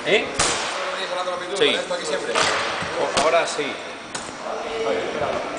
¿Eh? ¿Venís ganando la pintura? Sí. ¿Esto aquí siempre? Ahora sí. Vale, espera.